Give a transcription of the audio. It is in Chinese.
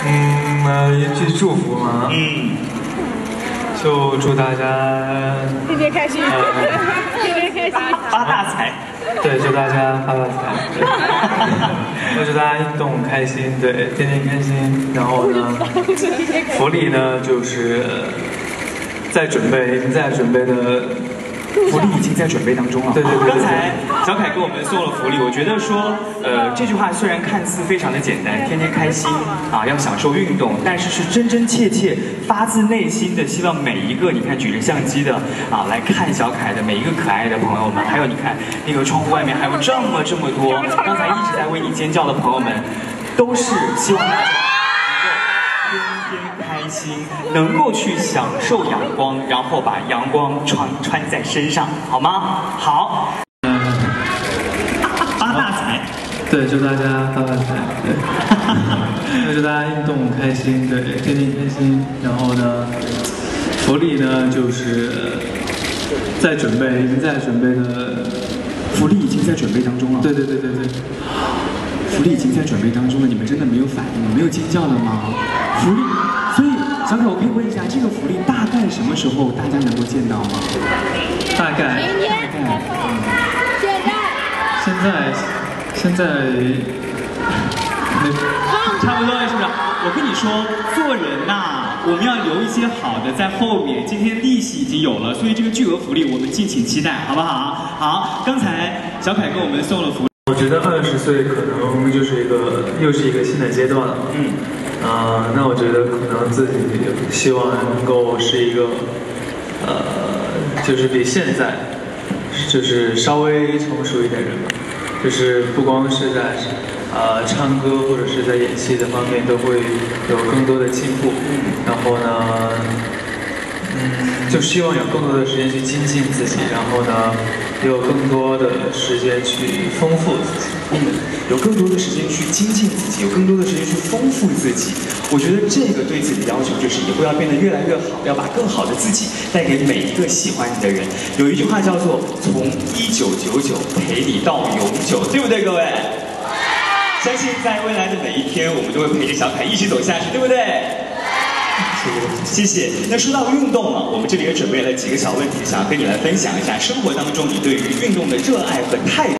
一句祝福嘛，就祝大家天天开心，天天开心， 发大财。 对，祝大家发大财，对，祝大家运动开心，对，天天开心。然后呢，福利呢就是在准备，已经在准备的。 福利已经在准备当中了。 对。 刚才小凯给我们送了福利，我觉得说，这句话虽然看似非常的简单，天天开心啊，要享受运动，但是是真真切切、发自内心的希望每一个你看举着相机的啊来看小凯的每一个可爱的朋友们，还有你看那个窗户外面还有这么多，刚才一直在为你尖叫的朋友们，都是希望大家。天天开心，能够去享受阳光，然后把阳光穿在身上，好吗？好。发大财。 对，祝大家发大财。对，祝大家运动开心，对，天天开心。然后呢，福利呢就是在准备，已经在准备的。 福利已经在准备当中了。 对。 福利已经在准备当中了，你们真的没有反应，没有尖叫了吗？福利，所以小凯，我可以问一下，这个福利大概什么时候大家能够见到吗？ 大概。现在， 差不多了，是不是？我跟你说，做人呐，我们要留一些好的在后面。今天利息已经有了，所以这个巨额福利我们敬请期待，好不好？好，刚才小凯给我们送了福利。 我觉得20岁可能就是又是一个新的阶段了。那我觉得可能自己希望能够是一个，就是比现在就是稍微成熟一点人吧，就是不光是在唱歌或者是在演戏的方面都会有更多的进步。然后呢，就希望有更多的时间去精进自己，然后呢，有更多的时间去丰富自己。 有更多的时间去精进自己，有更多的时间去丰富自己。我觉得这个对自己的要求就是以后要变得越来越好，要把更好的自己带给每一个喜欢你的人。有一句话叫做“从1999陪你到永久”，对不对，各位？相信在未来的每一天，我们都会陪着小凯一起走下去，对不对？谢谢。那说到运动了，我们这里也准备了几个小问题，想要跟你来分享一下生活当中你对于运动的热爱和态度。